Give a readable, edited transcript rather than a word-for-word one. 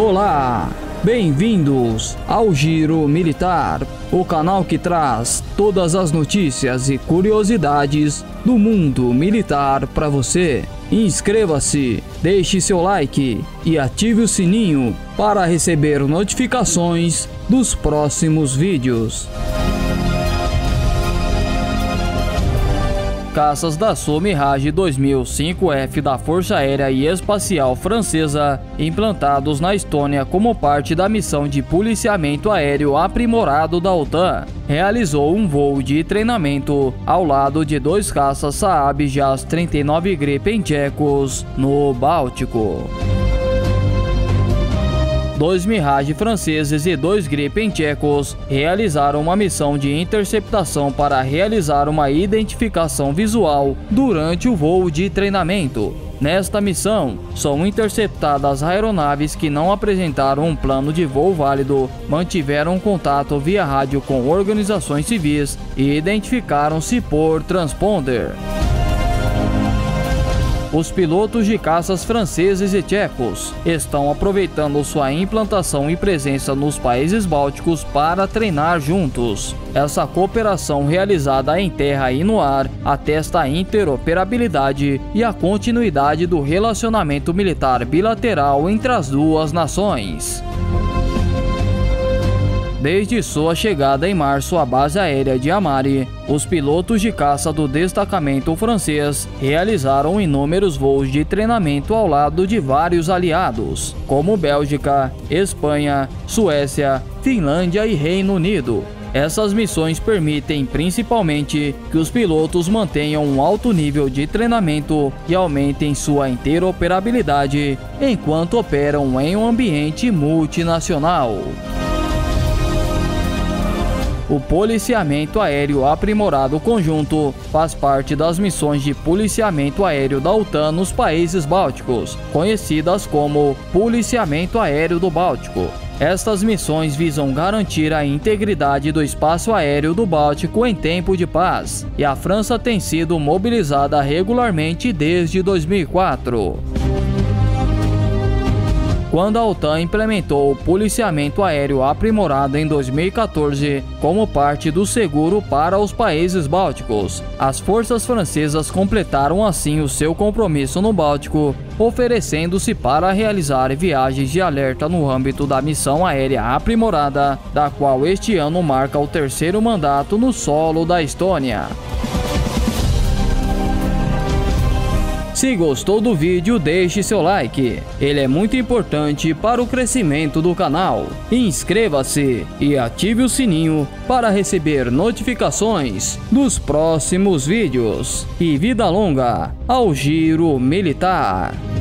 Olá, bem-vindos ao Giro Militar, o canal que traz todas as notícias e curiosidades do mundo militar para você. Inscreva-se, deixe seu like e ative o sininho para receber notificações dos próximos vídeos. Caças Dassault Mirage 2000 5F da Força Aérea e Espacial Francesa, implantados na Estônia como parte da missão de policiamento aéreo aprimorado da OTAN, realizou um voo de treinamento ao lado de dois caças Saab JAS 39 Gripen tchecos no Báltico. Dois Mirage franceses e dois Gripen tchecos realizaram uma missão de interceptação para realizar uma identificação visual durante o voo de treinamento. Nesta missão, são interceptadas aeronaves que não apresentaram um plano de voo válido, mantiveram contato via rádio com organizações civis e identificaram-se por transponder. Os pilotos de caças franceses e tchecos estão aproveitando sua implantação e presença nos países bálticos para treinar juntos. Essa cooperação realizada em terra e no ar atesta a interoperabilidade e a continuidade do relacionamento militar bilateral entre as duas nações. Desde sua chegada em março à base aérea de Amari, os pilotos de caça do destacamento francês realizaram inúmeros voos de treinamento ao lado de vários aliados, como Bélgica, Espanha, Suécia, Finlândia e Reino Unido. Essas missões permitem principalmente que os pilotos mantenham um alto nível de treinamento e aumentem sua interoperabilidade enquanto operam em um ambiente multinacional. O policiamento aéreo aprimorado conjunto faz parte das missões de policiamento aéreo da OTAN nos países bálticos, conhecidas como Policiamento Aéreo do Báltico. Estas missões visam garantir a integridade do espaço aéreo do Báltico em tempo de paz, e a França tem sido mobilizada regularmente desde 2004. Quando a OTAN implementou o policiamento aéreo aprimorado em 2014 como parte do seguro para os países bálticos, as forças francesas completaram assim o seu compromisso no Báltico, oferecendo-se para realizar viagens de alerta no âmbito da missão aérea aprimorada, da qual este ano marca o 3º mandato no solo da Estônia. Se gostou do vídeo, deixe seu like, ele é muito importante para o crescimento do canal. Inscreva-se e ative o sininho para receber notificações dos próximos vídeos. E vida longa ao Giro Militar!